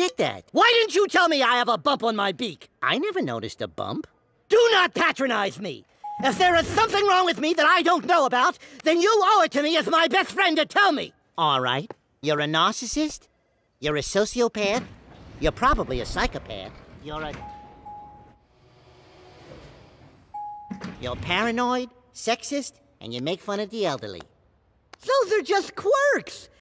get that? Why didn't you tell me I have a bump on my beak? I never noticed a bump. Do not patronize me. If there is something wrong with me that I don't know about, then you owe it to me as my best friend to tell me. All right. You're a narcissist? You're a sociopath? You're probably a psychopath. You're paranoid, sexist, and you make fun of the elderly. Those are just quirks.